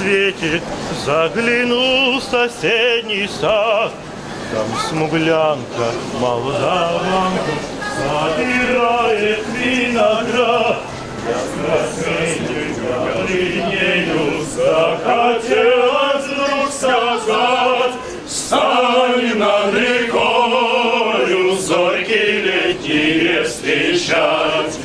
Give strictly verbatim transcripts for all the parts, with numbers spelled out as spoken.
рассвете загляну в соседний сад. Там смуглянка, молдаванка, собирает виноград. Я краснею, длиннею, захотелось вдруг сказать: стань над рекою, зорьки летние встречать.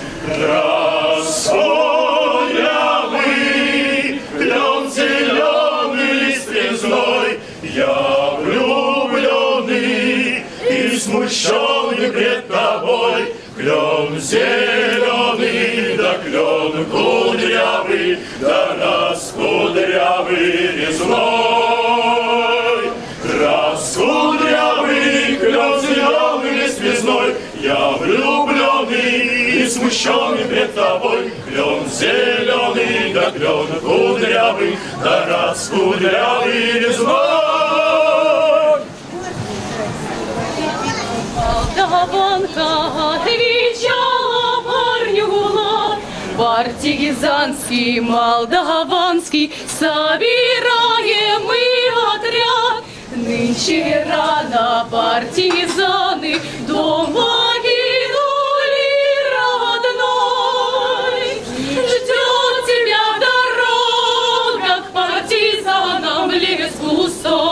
Рассоявый, клен зеленый с трезвой, я влюбленный и смущенный пред тобой. Клен зеленый, да клен кудрявый, да раз кудрявый резной. Раз кудрявый, клен зеленый с резной, я влюбленный и смущенный пред тобой. Клен зеленый, да клен кудрявый, да раз кудрявый резной. Молдаванка отвечала парню гулак: партизанский, молдаванский, собираем мы отряд. Нынче рано партизаны дом покинули родной. Ждет тебя дорога к партизанам в лес густой.